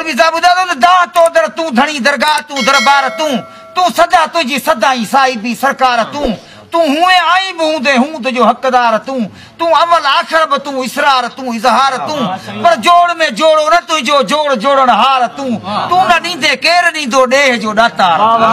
मौलवी साहब ॿुधायो त दा तो दर तूं धणी दरगाह तूं दरबार तूं सदा तुझी सदा ई साहिबी सरकार तूं हुए आई भी हूंदे हूं तुझो हक़दार तूं अवल आखिर बि तूं इसरार तूं इज़हार पर जोड़ में जोड़ो न तुझो जोड़ जोड़न हार तूं न ॾींदे केर ॾींदो ॾेह जो ॾातार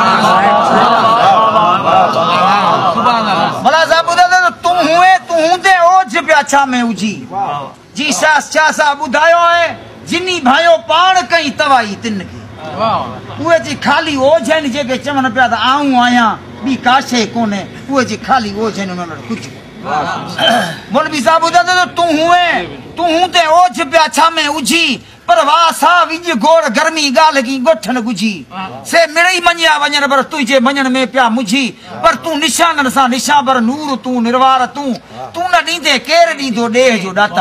मला साहब ॿुधायो तूं हूंदे ओझ पिया छा में उजी जी छा सा ॿुधायो आहे जिनी भायो पाण कई तवाई तिन खे उहे जी खाली ओझ आहिनि जेके चवनि पिया त आऊं आहियां ॿी का शइ कोन्हे उहे जी खाली ओझ आहिनि उन्हनि वटि कुझु मौलवी साहब ॿुधायो त तूं हूंदे ओझ पिया छा में उजी पर वाह सा विज गोड़ गर्मी गाल की गोठन गुझी से मिड़ई मनिया वञन पर तुझे मञण में पिया मुझी पर तूं निशानन सा निशाबर नूर तूं निर्वार तूं न ॾींदे केर ॾींदो ॾेह जो ॾाता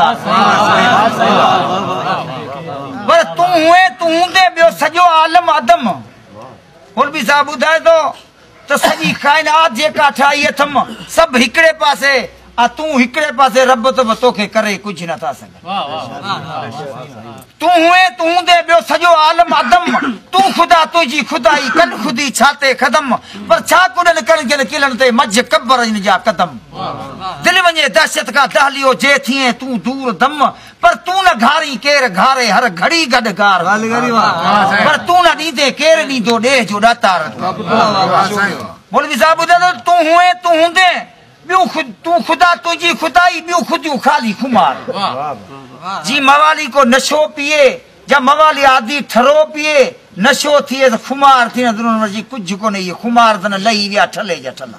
पर तूं हूंदे ॿियो सॼो आलम अदम मौलवी साहब ॿुधाए थो त सॼी काइनात जेका ठाही अथम सभु हिकिड़े पासे तूं हिकिड़े पासे रब तो तोखे करे कुछ नथा सघे तूं हूंदे ॿियो सॼो आलम अदम तूं ख़ुदा तुंहिंजी खुदाई कन खुदी छाते ख़दम पर छा कुॾनि कणजनि किलनि ते मझ कबर जा कदम दिलि वञे दहशत खां दहलियो जे थिए तूं दूर दम पर तूं न घारी केर घारे हर घड़ी गॾु गार पर तूं न ॾींदे केर ॾींदो ॾेह जो ॾातार मौलवी साहब ॿुधायो तूं हूंदे तू खुदा तुझी खुदाई ॿियूं खुदियूं खाली खुमार जी मवाली को नशो पिए या मवाली आदि ठरो पिए नशो थिए तो खुमार थी जी कुछ कोने ये खुमार तन लही विया ठले जा ठला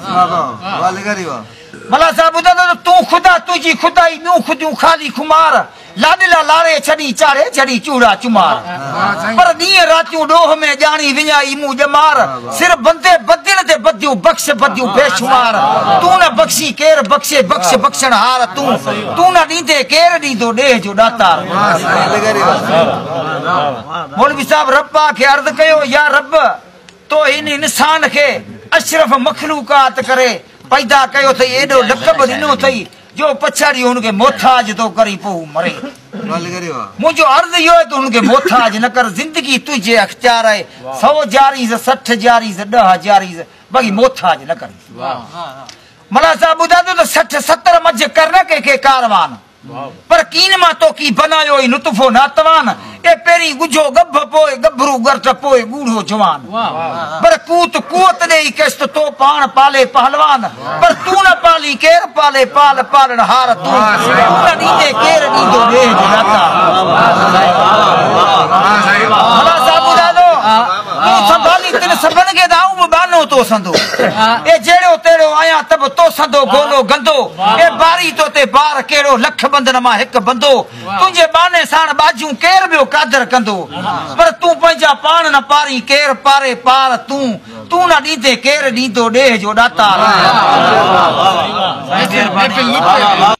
मला साहब ॿुधायो तूं ख़ुदा तुझी खुदाई ॿियूं खुदियूं खाली खुमार लाडला लारे छड़ी चाड़े छड़ी चूड़ा चुमार पर ॾींहं रातियूं ॾोह में ॼाणी विञाई मूं ॼमार सिर बंदे बदिन ते बदियूं बख़्श बदियूं बेशुमार तूं न बख़्शी केर बख़्शे बख़्श बख़्शण हार तूं न ॾींदे केर ॾींदो ॾेह जो ॾातार मौलवी साहब रब्बा खे अर्ज़ कयो या रब तो इन इंसान खे अशरफ मखलूकात करे पैदा कयो थई एॾो लक़ब ॾिनो थई जो पछाड़ी हुनखे मोथाज तो करी पोइ मरे मुंहिंजो अर्ज़ इहो आहे त हुनखे मोथाज न कर ज़िंदगी तुंहिंजे अख़्तियार आहे 100 जारी 60 जारी 10 जारी बाक़ी मोथाज न कर मला साहब ॿुधायो त 60 70 मझ कर न कंहिंखे कारवान पर कीन मां तो की बनायो ई नुतफो नातवान ए पेरी गुझो गभ पोए गभरू गर्त पोए बूढ़ो जवान पर कूत कुवत दे केस्त तो पाण पाले पहलवान पर तू न पाली केर पाले पाल पालन हार तू न नींदे केर नींदो दे जनाता भला साहब दादो तू संभाली तिन सबन के दाऊ बानो तो संदो ए जेड़ो तेड़ो आया तब तो संदो गोलो गंदो ए बारी तो ते बार केड़ो लख बंधन मा एक बंदो तुझे बाने साण बाजू केर बियो कादर कंदो पर तू पंजा पाण न पारी केर पारे पार तू न ॾींदे केर ॾींदो ॾेह जो ॾातार